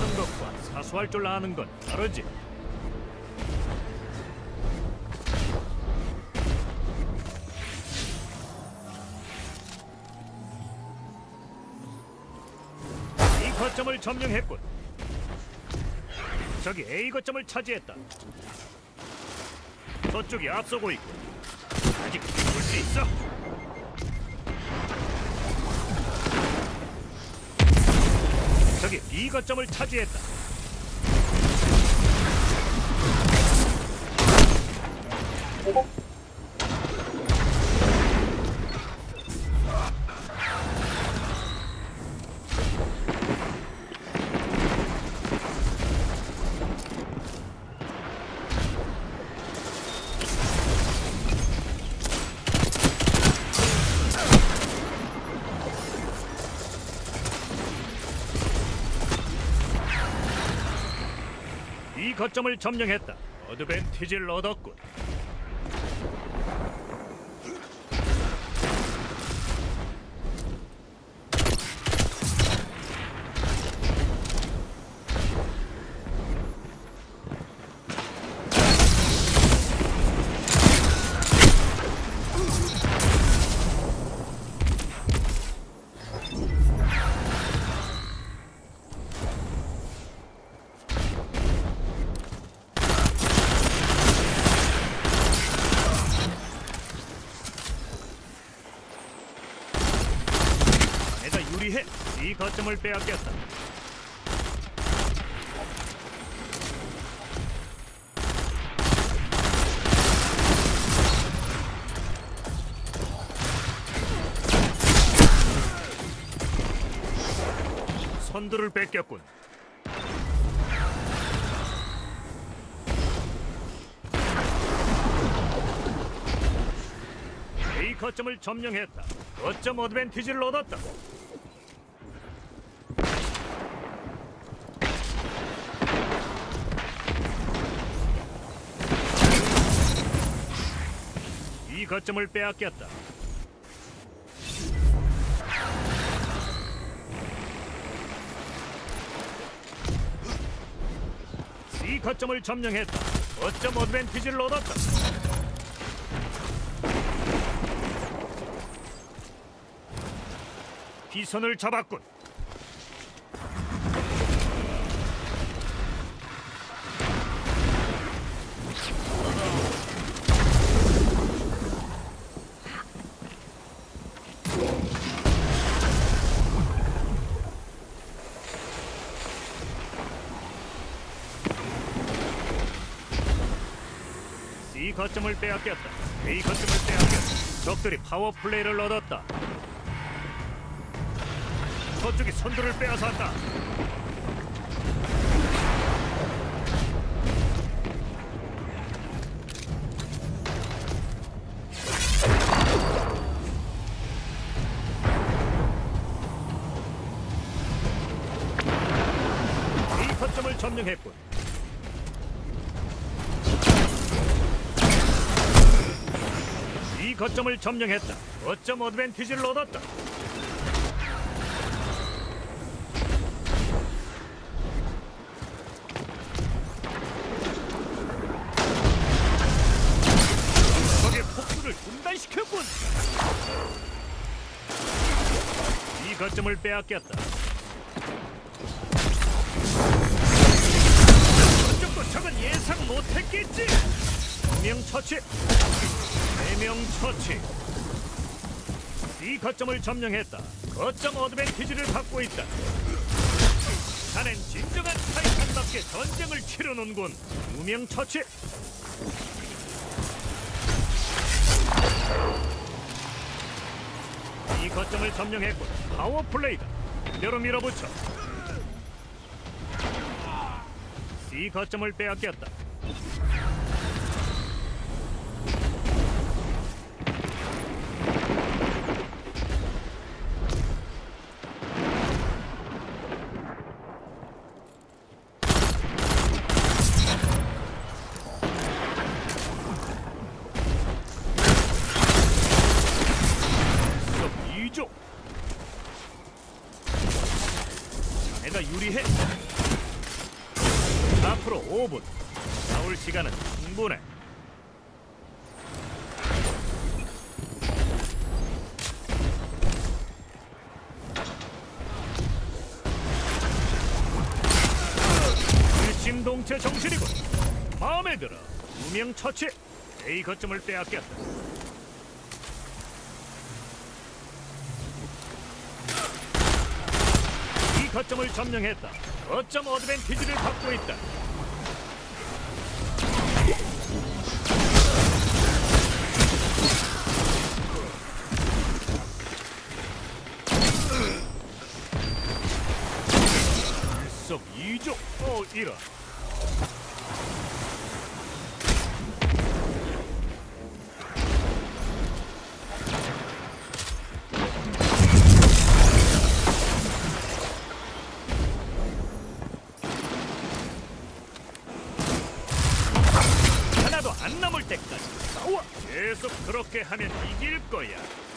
하는 것과 사수할 줄 아는 건 다르지. B 거점을 점령했군. 저기 A 거점을 차지했다. 저쪽이 앞서고 있고 아직 볼 수 있어. 저기 B 거점을 차지했다. 이 거점을 점령했다. 어드밴티지를 얻었군. 유리해. 이 거점을 빼앗겼다. 선두를 뺏겼군. A 거점을 점령했다. 거점 어드밴티지를 얻었다. 이 거점을 빼앗겼다. C 거점을 점령했다. 거점 어드밴티지를 얻었다. 비선을 잡았군. C 거점을 빼앗겼다. A 거점을 빼앗겼다. 적들이 파워 플레이를 얻었다. 저쪽이 선두를 빼앗았다. A 거점을 점령했군. 이 거점을 점령했다. 거점 어드밴티지를 얻었다. 적의 폭수를 중단시켰군. 이 거점을 빼앗겼다. 저쪽도 적은 예상 못했겠지. 2명 처치. 4명 처치. 이 거점을 점령했다. 거점 어드밴티지를 갖고 있다. 자넨 진정한 타이탄답게 전쟁을 치르는군. 2명 처치. 이 거점을 점령했군. 파워플레이다. 그대로 밀어붙여. C 거점을 빼앗겼다. 자네가 유리해. 앞으로 5분. 나올 시간은 충분해. 일심동체 정신이군. 마음에 들어. 무명 처치. A 거점을 빼앗겼다. 이 거점을 점령했다. 거점 어드밴티지를 갖고 있다. 일석이조. 이런. 하나도 안 남을 때까지 싸워. 계속 그렇게 하면 이길 거야.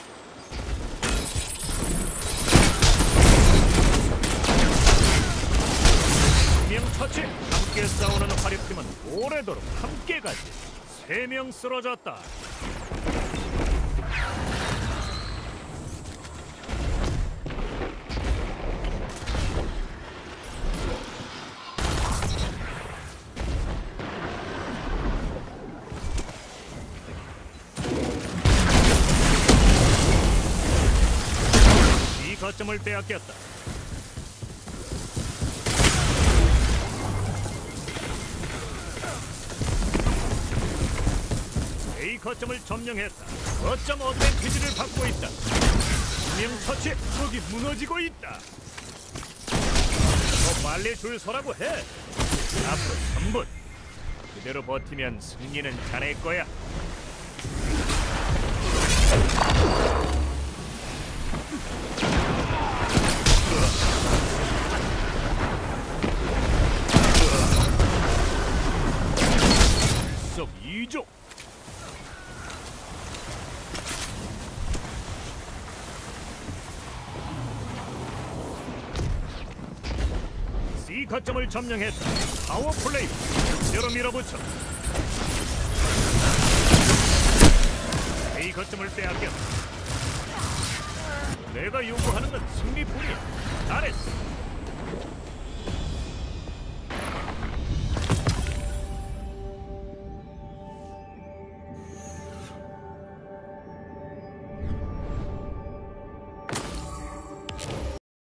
명 처치. 함께 싸우는 화력팀은 오래도록 함께 가지. 3명 쓰러졌다. 이 거점을 빼앗겼다. A 거점을 점령했다. 거점 어드밴티지를 받고 있다. 명 처치. 적이 무너지고 있다. 더 빨리 줄 서라고 해. 앞으로 3분. 그대로 버티면 승리는 자네 거야. 일석이조. C 거점을 점령했다. 파워 플레이. 그대로 밀어붙여. A 거점을 빼앗겼다. 내가 요구하는 건 승리뿐이야. 잘했어.